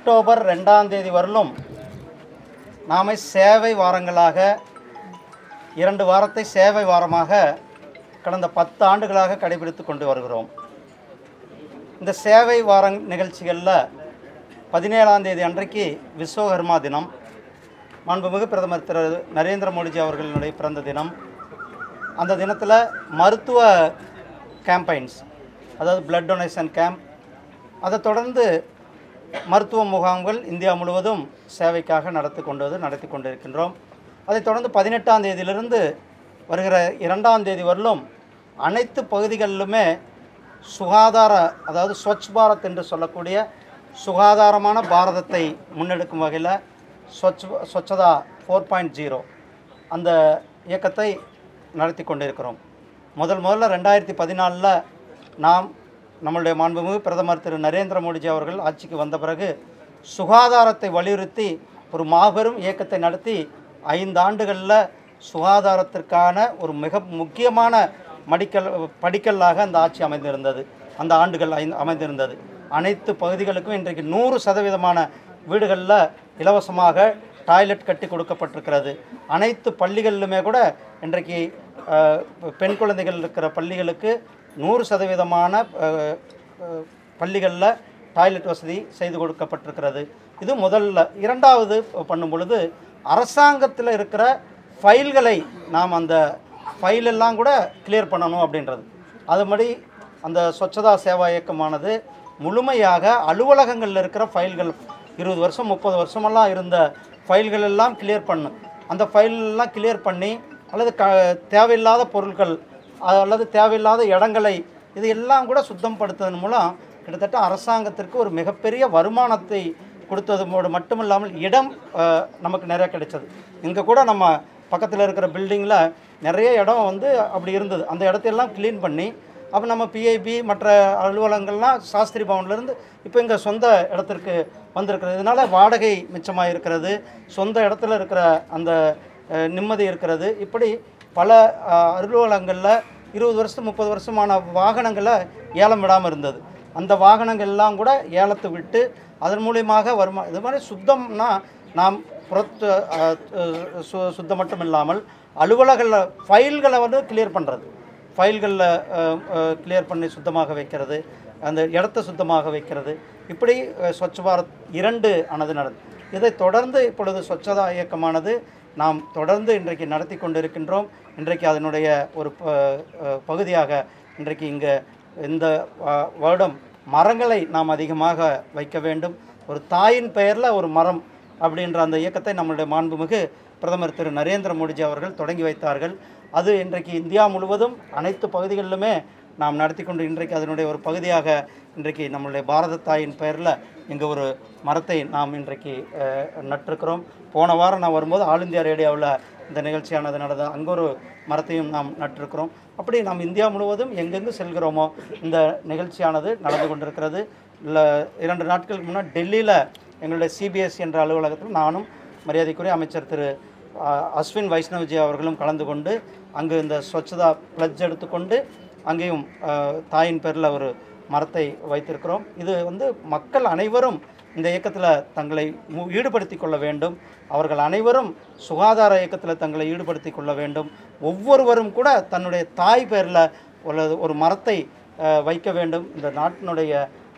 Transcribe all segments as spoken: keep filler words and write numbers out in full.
October ரெண்டாம் தேதி வரலும் நாம் சேவை வாரங்களாக இரண்டு வாரத்தை சேவை வாரமாக கடந்த பத்து ஆண்டுகளாக கடைபிடித்து கொண்டு வருகிறோம். இந்த சேவை வார நிகழ்ச்சிகளில் பதினேழாம் தேதி அன்றைக்கு விஸ்வகர்மா தினம், மாண்புமிகு பிரதமர் திரு நரேந்திர மோடிஜி அவர்களுடைய பிறந்த தினம். அந்த தினத்தில் மருத்துவ கேம்பெயின்ஸ், அதாவது பிளட் டொனேஷன் கேம்ப், அதை தொடர்ந்து மருத்துவ முகாம்கள் இந்தியா முழுவதும் சேவைக்காக நடத்தி கொண்டு நடத்தி கொண்டிருக்கின்றோம். அதைத் தொடர்ந்து பதினெட்டாம் தேதியிலிருந்து வருகிற இரண்டாம் தேதி வரலும் அனைத்து பகுதிகளிலுமே சுகாதார, அதாவது ஸ்வச் பாரத் என்று சொல்லக்கூடிய சுகாதாரமான பாரதத்தை முன்னெடுக்கும் வகையில் Swachh Swachhata four point zero அந்த இயக்கத்தை நடத்தி கொண்டிருக்கிறோம். முதல் முதல்ல ரெண்டாயிரத்தி பதினாலில் நாம் நம்மளுடைய மாண்புமிகு பிரதமர் திரு நரேந்திர மோடிஜி அவர்கள் ஆட்சிக்கு வந்த பிறகு சுகாதாரத்தை வலியுறுத்தி ஒரு மாபெரும் இயக்கத்தை நடத்தி ஐந்து ஆண்டுகளில் சுகாதாரத்திற்கான ஒரு மிக முக்கியமான மடிக்கல் படிக்கல்லாக அந்த ஆட்சி அமைந்திருந்தது. அந்த ஆண்டுகள் ஐந்து அமைந்திருந்தது. அனைத்து பகுதிகளுக்கும் இன்றைக்கு நூறு சதவீதமான வீடுகளில் இலவசமாக டாய்லெட் கட்டி கொடுக்கப்பட்டிருக்கிறது. அனைத்து பள்ளிகளிலுமே கூட இன்றைக்கு பெண் குழந்தைகள் இருக்கிற பள்ளிகளுக்கு நூறு சதவீதமான பள்ளிகளில் டாய்லெட் வசதி செய்து கொடுக்கப்பட்டிருக்கிறது. இது முதல்ல. இரண்டாவது பண்ணும் பொழுது அரசாங்கத்தில் இருக்கிற ஃபைல்களை நாம் அந்த ஃபைலெல்லாம் கூட கிளியர் பண்ணணும் அப்படின்றது. அதுபடி அந்த ஸ்வச்சதா சேவா இயக்கமானது முழுமையாக அலுவலகங்களில் இருக்கிற ஃபைல்கள், இருபது வருஷம் முப்பது வருஷமெல்லாம் இருந்த ஃபைல்கள் எல்லாம் கிளியர் பண்ணும். அந்த ஃபைலெல்லாம் கிளியர் பண்ணி அல்லது க தேவையில்லாத பொருட்கள் அல்லது தேவையில்லாத இடங்களை இது எல்லாம் கூட சுத்தம் படுத்துவதன் மூலம் கிட்டத்தட்ட அரசாங்கத்திற்கு ஒரு மிகப்பெரிய வருமானத்தை கொடுத்ததோடு மட்டும் இல்லாமல் இடம் நமக்கு நிறைய கிடைச்சது. இங்கே கூட நம்ம பக்கத்தில் இருக்கிற பில்டிங்கில் நிறைய இடம் வந்து அப்படி இருந்தது. அந்த இடத்தையெல்லாம் க்ளீன் பண்ணி அப்போ நம்ம பிஐபி மற்ற அலுவலகங்கள்லாம் சாஸ்திரி பவன்லேருந்து இப்போ இங்கே சொந்த இடத்திற்கு வந்திருக்கிறது. இதனால் வாடகை மிச்சமாக இருக்கிறது, சொந்த இடத்துல இருக்கிற அந்த நிம்மதி இருக்கிறது. இப்படி பல அலுவலகங்களில் இருபது வருஷம் முப்பது வருஷமான வாகனங்களை ஏலம் விடாமல் இருந்தது. அந்த வாகனங்கள்லாம் கூட ஏலத்தை விட்டு அதன் மூலியமாக வருமா. இது மாதிரி சுத்தம்னா நாம் புறத்து சு சுத்தம் மட்டும் இல்லாமல் அலுவலகளில் ஃபைல்களை வந்து கிளியர் பண்ணுறது, ஃபைல்களில் கிளியர் பண்ணி சுத்தமாக வைக்கிறது, அந்த இடத்த சுத்தமாக வைக்கிறது. இப்படி ஸ்வச் பாரத் இரண்டு ஆனது நடந்து இதை தொடர்ந்து இப்பொழுது ஸ்வச்சதா இயக்கமானது நாம் தொடர்ந்து இன்றைக்கு நடத்தி கொண்டிருக்கின்றோம். இன்றைக்கு அதனுடைய ஒரு பகுதியாக இன்றைக்கு இங்கே இந்த வருடம் மரங்களை நாம் அதிகமாக வைக்க வேண்டும். ஒரு தாயின் பெயரில் ஒரு மரம் அப்படின்ற அந்த இயக்கத்தை நம்மளுடைய மாண்புமிகு பிரதமர் திரு நரேந்திர மோடிஜி அவர்கள் தொடங்கி வைத்தார்கள். அது இன்றைக்கு இந்தியா முழுவதும் அனைத்து பகுதிகளிலுமே நாம் நடத்தி கொண்டு இன்றைக்கு அதனுடைய ஒரு பகுதியாக இன்றைக்கு நம்மளுடைய பாரத தாயின் பெயரில் இங்கே ஒரு மரத்தை நாம் இன்றைக்கு நட்டிருக்கிறோம். போன வாரம் நான் வரும்போது ஆல் இந்தியா ரேடியோவில் இந்த நிகழ்ச்சியானது நடந்தது. அங்கே ஒரு மரத்தையும் நாம் நட்டிருக்கிறோம். அப்படி நாம் இந்தியா முழுவதும் எங்கெங்கு செல்கிறோமோ இந்த நிகழ்ச்சியானது நடந்து கொண்டிருக்கிறது. இல்லை இரண்டு நாட்களுக்கு முன்னாடி டெல்லியில் எங்களுடைய சிபிஎஸ்சி என்ற அலுவலகத்தில் நானும் மரியாதைக்குரிய அமைச்சர் திரு அஸ்வின் வைஷ்ணவ்ஜி அவர்களும் கலந்து கொண்டு அங்கு இந்த ஸ்வச்சதா பிளட்ஜ் எடுத்துக்கொண்டு அங்கேயும் தாயின் பேரில் ஒரு மரத்தை வைத்திருக்கிறோம். இது வந்து மக்கள் அனைவரும் இந்த இயக்கத்தில் தங்களை ஈடுபடுத்தி கொள்ள வேண்டும். அவர்கள் அனைவரும் சுகாதார இயக்கத்தில் தங்களை ஈடுபடுத்தி கொள்ள வேண்டும். ஒவ்வொருவரும் கூட தன்னுடைய தாய் பேரில் உள்ளது ஒரு மரத்தை வைக்க வேண்டும். இந்த நாட்டினுடைய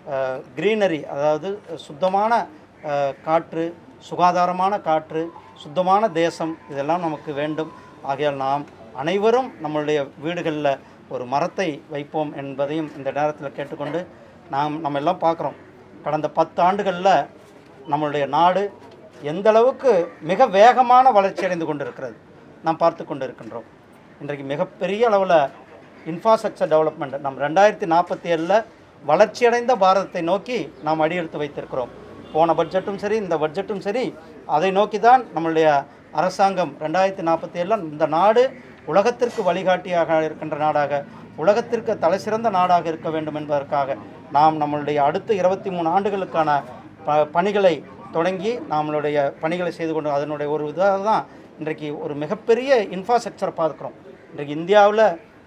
கிரீனரி, அதாவது சுத்தமான காற்று, சுகாதாரமான காற்று, சுத்தமான தேசம், இதெல்லாம் நமக்கு வேண்டும். ஆகையால் நாம் அனைவரும் நம்மளுடைய வீடுகளில் ஒரு மரத்தை வைப்போம் என்பதையும் இந்த நேரத்தில் கேட்டுக்கொண்டு, நாம் நம்ம எல்லாம் பார்க்குறோம் கடந்த பத்து ஆண்டுகளில் நம்மளுடைய நாடு எந்த அளவுக்கு மிக வேகமான வளர்ச்சி அடைந்து கொண்டிருக்கிறது நாம் பார்த்து கொண்டு இருக்கின்றோம். இன்றைக்கு மிகப்பெரிய அளவில் இன்ஃப்ராஸ்ட்ரக்சர் டெவலப்மெண்ட் நம்ம ரெண்டாயிரத்தி நாற்பத்தி ஏழில் வளர்ச்சியடைந்த பாரதத்தை நோக்கி நாம் அடியெடுத்து வைத்திருக்கிறோம். போன பட்ஜெட்டும் சரி, இந்த பட்ஜெட்டும் சரி, அதை நோக்கி தான் நம்மளுடைய அரசாங்கம் ரெண்டாயிரத்தி நாற்பத்தி ஏழில் இந்த நாடு உலகத்திற்கு வழிகாட்டியாக இருக்கின்ற நாடாக, உலகத்திற்கு தலை சிறந்த நாடாக இருக்க வேண்டும் என்பதற்காக நாம் நம்மளுடைய அடுத்த இருபத்தி மூணு ஆண்டுகளுக்கான ப பணிகளை தொடங்கி நம்மளுடைய பணிகளை செய்து கொண்டு அதனுடைய ஒரு இதாக தான் இன்றைக்கு ஒரு மிகப்பெரிய இன்ஃப்ராஸ்ட்ரக்சரை பார்க்குறோம். இன்றைக்கு இந்தியாவில்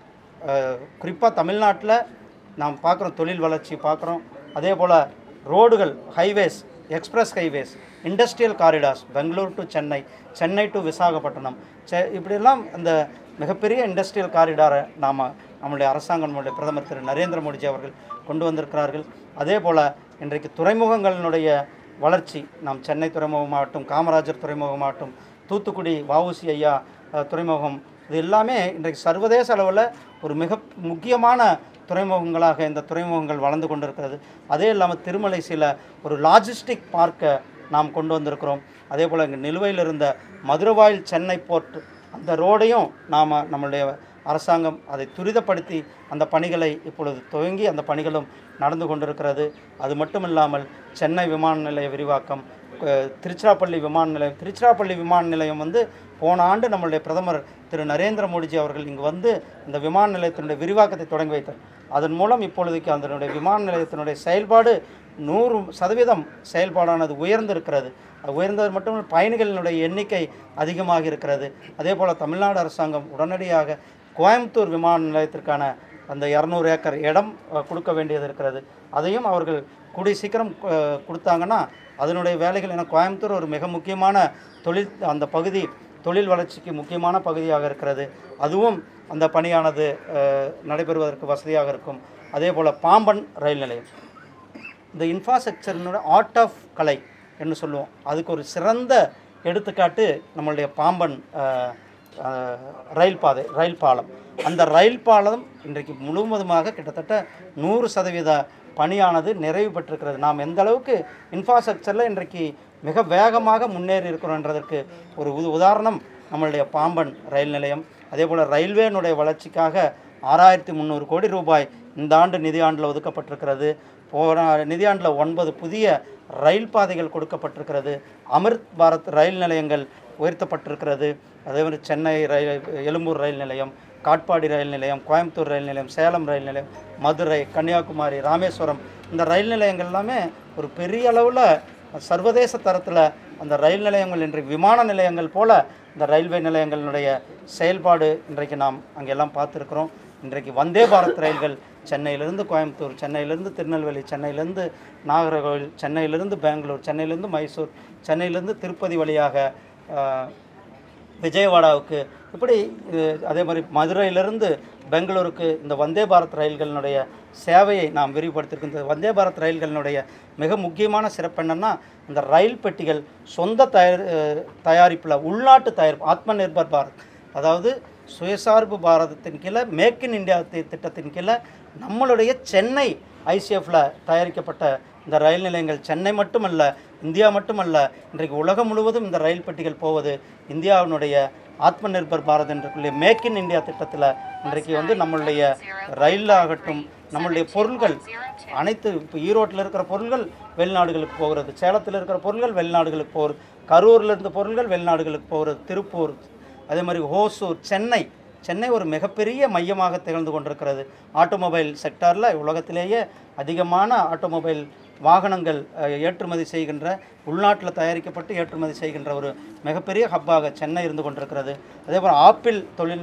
குறிப்பாக தமிழ்நாட்டில் நாம் பார்க்குறோம், தொழில் வளர்ச்சி பார்க்குறோம். அதே போல் ரோடுகள், highways express highways, industrial corridors, Bangalore to Chennai, Chennai to Visakhapatnam, செ இப்படியெல்லாம் இந்த மிகப்பெரிய இண்டஸ்ட்ரியல் காரிடாரை நாம் நம்முடைய அரசாங்கம், நம்முடைய பிரதமர் திரு நரேந்திர மோடிஜி அவர்கள் கொண்டு வந்திருக்கிறார்கள். அதே போல் இன்றைக்கு துறைமுகங்களினுடைய வளர்ச்சி, நாம் சென்னை துறைமுகமாகட்டும், காமராஜர் துறைமுகமாகட்டும், தூத்துக்குடி வஉசி ஐயா துறைமுகம், இது எல்லாமே இன்றைக்கு சர்வதேச அளவில் ஒரு மிக முக்கியமான துறைமுகங்களாக இந்த துறைமுகங்கள் வளர்ந்து கொண்டிருக்கிறது. அதே இல்லாமல் திருமலை சில ஒரு லாஜிஸ்டிக் பார்க்கை நாம் கொண்டு வந்திருக்கிறோம். அதே போல் இங்கே நிலுவையில் இருந்த மதுரவாயில் சென்னை போர்ட், அந்த ரோடையும் நாம் நம்மளுடைய அரசாங்கம் அதை துரிதப்படுத்தி அந்த பணிகளை இப்பொழுது துவங்கி அந்த பணிகளும் நடந்து கொண்டிருக்கிறது. அது மட்டும் இல்லாமல் சென்னை விமான நிலைய விரிவாக்கம், திருச்சிராப்பள்ளி விமான நிலையம் திருச்சிராப்பள்ளி விமான நிலையம் வந்து போன ஆண்டு நம்மளுடைய பிரதமர் திரு நரேந்திர மோடிஜி அவர்கள் இங்கு வந்து இந்த விமான நிலையத்தினுடைய விரிவாக்கத்தை தொடங்கி வைத்தார். அதன் மூலம் இப்பொழுதுக்கு அதனுடைய விமான நிலையத்தினுடைய செயல்பாடு நூறு சதவீதம் செயல்பாடானது உயர்ந்திருக்கிறது. அது உயர்ந்தது மட்டும் பயணிகளினுடைய எண்ணிக்கை அதிகமாக இருக்கிறது. அதே போல் தமிழ்நாடு அரசாங்கம் உடனடியாக கோயம்புத்தூர் விமான நிலையத்திற்கான அந்த இரநூறு ஏக்கர் இடம் கொடுக்க வேண்டியது இருக்கிறது. அதையும் அவர்கள் கூடிய சீக்கிரம் கொடுத்தாங்கன்னா அதனுடைய வேலைகள், ஏன்னா கோயம்புத்தூர் ஒரு மிக முக்கியமான தொழில், அந்த பகுதி தொழில் வளர்ச்சிக்கு முக்கியமான பகுதியாக இருக்கிறது. அதுவும் அந்த பணியானது நடைபெறுவதற்கு வசதியாக இருக்கும். அதே போல் பாம்பன் ரயில் நிலையம், இந்த இன்ஃப்ராஸ்ட்ரக்சரினுடைய ஆர்ட் ஆஃப் கலை என்று சொல்லுவோம், அதுக்கு ஒரு சிறந்த எடுத்துக்காட்டு நம்மளுடைய பாம்பன் ரயில் பாதை ரயில் பாலம். அந்த ரயில் பாலம் இன்றைக்கு முழுவதுமாக கிட்டத்தட்ட நூறு சதவீத பணியானது நிறைவு பெற்றிருக்கிறது. நாம் எந்த அளவுக்கு இன்ஃப்ராஸ்ட்ரக்சரில் இன்றைக்கு மிக வேகமாக முன்னேறி இருக்கிறோன்றதற்கு ஒரு உதாரணம் நம்மளுடைய பாம்பன் ரயில் நிலையம். அதே போல் ரயில்வேனுடைய வளர்ச்சிக்காக ஆறாயிரத்தி முந்நூறு கோடி ரூபாய் இந்த ஆண்டு நிதியாண்டில் ஒதுக்கப்பட்டிருக்கிறது. போன நிதியாண்டில் ஒன்பது புதிய ரயில் பாதைகள் கொடுக்கப்பட்டிருக்கிறது. அமிர்த் பாரத் ரயில் நிலையங்கள் உயர்த்தப்பட்டிருக்கிறது. அதே மாதிரி சென்னை ரயில், எழும்பூர் ரயில் நிலையம், காட்பாடி ரயில் நிலையம், கோயம்புத்தூர் ரயில் நிலையம், சேலம் ரயில் நிலையம், மதுரை, கன்னியாகுமரி, ராமேஸ்வரம், இந்த ரயில் நிலையங்கள் எல்லாமே ஒரு பெரிய அளவில் சர்வதேச தரத்தில் அந்த ரயில் நிலையங்கள் இன்றைக்கு விமான நிலையங்கள் போல் இந்த ரயில்வே நிலையங்களினுடைய செயல்பாடு இன்றைக்கு நாம் அங்கெல்லாம் பார்த்துருக்குறோம். இன்றைக்கு வந்தே பாரத் ரயில்கள் சென்னையிலேருந்து கோயம்புத்தூர், சென்னையிலேருந்து திருநெல்வேலி, சென்னையிலேருந்து நாகர்கோவில், சென்னையிலேருந்து பெங்களூர், சென்னையிலேருந்து மைசூர், சென்னையிலேருந்து திருப்பதி வழியாக விஜயவாடாவுக்கு, இப்படி அதே மாதிரி மதுரையிலிருந்து பெங்களூருக்கு இந்த வந்தே பாரத் ரயில்களினுடைய சேவையை நாம் விரிவுபடுத்தியிருக்கோம். இந்த வந்தே பாரத் ரயில்களினுடைய மிக முக்கியமான சிறப்பு என்னென்னா, இந்த ரயில் பெட்டிகள் சொந்த தயார் தயாரிப்பில் உள்நாட்டு தயாரிப்பு, ஆத்ம நிர்பர் பாரத், அதாவது சுயசார்பு பாரதத்தின் கீழே மேக் இன் இந்தியா திட்டத்தின் கீழே நம்மளுடைய சென்னை ஐசிஎஃப்பில் தயாரிக்கப்பட்ட இந்த ரயில் நிலையங்கள் சென்னை மட்டுமல்ல, இந்தியா மட்டுமல்ல, இன்றைக்கு உலகம் முழுவதும் இந்த ரயில் பெட்டிகள் போவது இந்தியாவினுடைய ஆத்ம நிர்பர் பாரத் என்ற மேக் இன் இந்தியா திட்டத்தில் இன்றைக்கு வந்து நம்மளுடைய ரயிலாகட்டும், நம்மளுடைய பொருள்கள் அனைத்து, இப்போ ஈரோட்டில் இருக்கிற பொருள்கள் வெளிநாடுகளுக்கு போகிறது, சேலத்தில் இருக்கிற பொருள்கள் வெளிநாடுகளுக்கு போகிறது, கரூரில் இருந்த பொருள்கள் வெளிநாடுகளுக்கு போகிறது, திருப்பூர், அதே மாதிரி ஹோசூர், சென்னை சென்னை ஒரு மிகப்பெரிய மையமாக திகழ்ந்து கொண்டிருக்கிறது. ஆட்டோமொபைல் செக்டாரில் உலகத்திலேயே அதிகமான ஆட்டோமொபைல் வாகனங்கள் ஏற்றுமதி செய்கின்ற, உள்நாட்டில் தயாரிக்கப்பட்டு ஏற்றுமதி செய்கின்ற ஒரு மிகப்பெரிய ஹப்பாக சென்னை இருந்து கொண்டிருக்கிறது. அதே போல் ஆப்பிள் தொழில்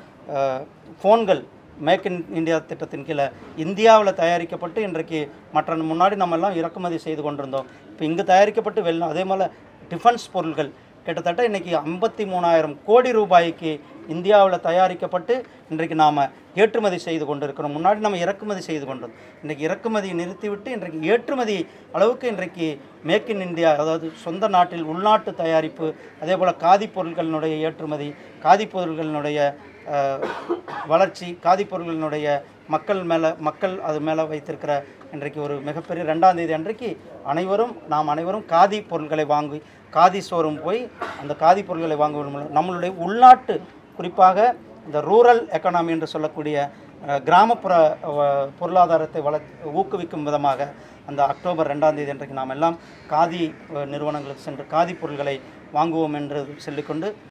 ஃபோன்கள் மேக் இன் இந்தியா திட்டத்தின் கீழே இந்தியாவில் தயாரிக்கப்பட்டு இன்றைக்கு மற்ற முன்னாடி நம்ம எல்லாம் இறக்குமதி செய்து கொண்டிருந்தோம். இப்போ இங்கு தயாரிக்கப்பட்டு வெளி, அதே போல் டிஃபென்ஸ் பொருட்கள் கிட்டத்தட்ட இன்றைக்கி ஐம்பத்தி மூணாயிரம் கோடி ரூபாய்க்கு இந்தியாவில் தயாரிக்கப்பட்டு இன்றைக்கு நாம் ஏற்றுமதி செய்து கொண்டு இருக்கிறோம். முன்னாடி நம்ம இறக்குமதி செய்து கொண்டோம். இன்றைக்கு இறக்குமதியை நிறுத்திவிட்டு இன்றைக்கு ஏற்றுமதி அளவுக்கு இன்றைக்கு மேக் இன் இந்தியா, அதாவது சொந்த நாட்டில் உள்நாட்டு தயாரிப்பு, அதே போல் காதி பொருட்களினுடைய ஏற்றுமதி, காதி பொருட்களினுடைய வளர்ச்சி, காதி பொருட்களினுடைய மக்கள் மேலே மக்கள் அது மேலே வைத்திருக்கிற இன்றைக்கு ஒரு மிகப்பெரிய ரெண்டாம் தேதி அன்றைக்கு அனைவரும் நாம் அனைவரும் காதி பொருட்களை வாங்கி காதி ஷோரூம் போய் அந்த காதி பொருட்களை வாங்க, நம்மளுடைய உள்நாட்டு, குறிப்பாக இந்த ரூரல் எக்கானமி என்று சொல்லக்கூடிய கிராமப்புற பொருளாதாரத்தை வள ஊக்குவிக்கும் விதமாக அந்த அக்டோபர் ரெண்டாம் தேதி அன்றைக்கு நாம் எல்லாம் காதி நிறுவனங்களுக்கு சென்று காதி பொருட்களை வாங்குவோம் என்று சொல்லிக்கொண்டு